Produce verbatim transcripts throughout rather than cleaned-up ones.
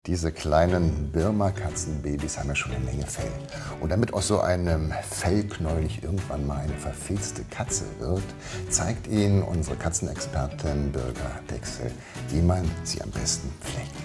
Diese kleinen Birma-Katzenbabys haben ja schon eine Menge Fell. Und damit aus so einem Fellknäuel nicht irgendwann mal eine verfilzte Katze wird, zeigt Ihnen unsere Katzenexpertin Birger Dechsel, wie man sie am besten pflegt.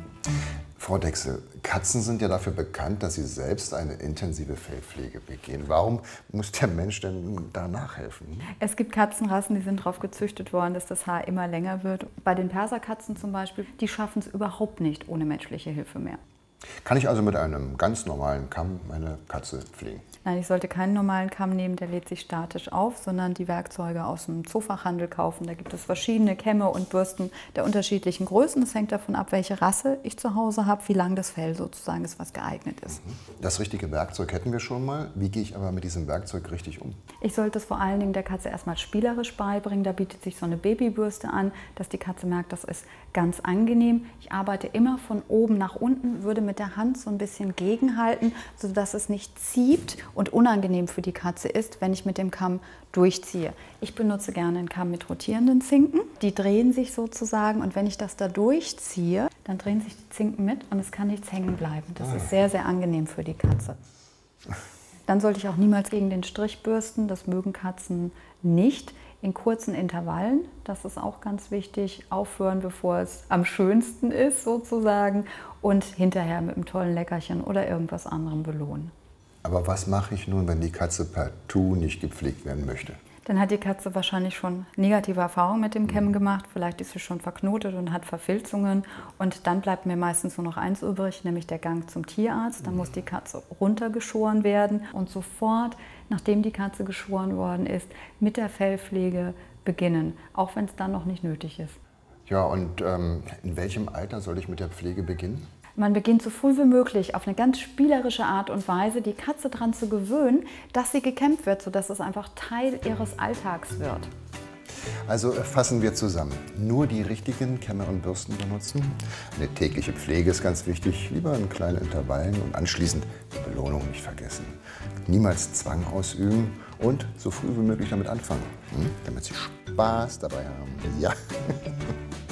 Frau Dechsel, Katzen sind ja dafür bekannt, dass sie selbst eine intensive Fellpflege begehen. Warum muss der Mensch denn da nachhelfen? Es gibt Katzenrassen, die sind darauf gezüchtet worden, dass das Haar immer länger wird. Bei den Perserkatzen zum Beispiel, die schaffen es überhaupt nicht ohne menschliche Hilfe mehr. Kann ich also mit einem ganz normalen Kamm meine Katze pflegen? Nein, ich sollte keinen normalen Kamm nehmen, der lädt sich statisch auf, sondern die Werkzeuge aus dem Zoofachhandel kaufen. Da gibt es verschiedene Kämme und Bürsten der unterschiedlichen Größen. Das hängt davon ab, welche Rasse ich zu Hause habe, wie lang das Fell sozusagen ist, was geeignet ist. Das richtige Werkzeug hätten wir schon mal. Wie gehe ich aber mit diesem Werkzeug richtig um? Ich sollte es vor allen Dingen der Katze erstmal spielerisch beibringen. Da bietet sich so eine Babybürste an, dass die Katze merkt, das ist ganz angenehm. Ich arbeite immer von oben nach unten, würde mit der Hand so ein bisschen gegenhalten, sodass es nicht zieht und unangenehm für die Katze ist, wenn ich mit dem Kamm durchziehe. Ich benutze gerne einen Kamm mit rotierenden Zinken. Die drehen sich sozusagen und wenn ich das da durchziehe, dann drehen sich die Zinken mit und es kann nichts hängen bleiben. Das ist sehr, sehr angenehm für die Katze. Dann sollte ich auch niemals gegen den Strich bürsten. Das mögen Katzen nicht. In kurzen Intervallen, das ist auch ganz wichtig. Aufhören, bevor es am schönsten ist sozusagen. Und hinterher mit einem tollen Leckerchen oder irgendwas anderem belohnen. Aber was mache ich nun, wenn die Katze partout nicht gepflegt werden möchte? Dann hat die Katze wahrscheinlich schon negative Erfahrungen mit dem Kämmen gemacht. Vielleicht ist sie schon verknotet und hat Verfilzungen. Und dann bleibt mir meistens nur noch eins übrig, nämlich der Gang zum Tierarzt. Dann muss die Katze runtergeschoren werden und sofort, nachdem die Katze geschoren worden ist, mit der Fellpflege beginnen, auch wenn es dann noch nicht nötig ist. Ja, und ähm, in welchem Alter soll ich mit der Pflege beginnen? Man beginnt so früh wie möglich auf eine ganz spielerische Art und Weise, die Katze daran zu gewöhnen, dass sie gekämmt wird, sodass es einfach Teil ihres Alltags wird. Also fassen wir zusammen. Nur die richtigen Kämme und Bürsten benutzen. Eine tägliche Pflege ist ganz wichtig, lieber in kleinen Intervallen und anschließend die Belohnung nicht vergessen. Niemals Zwang ausüben und so früh wie möglich damit anfangen, damit sie Spaß dabei haben. Ja.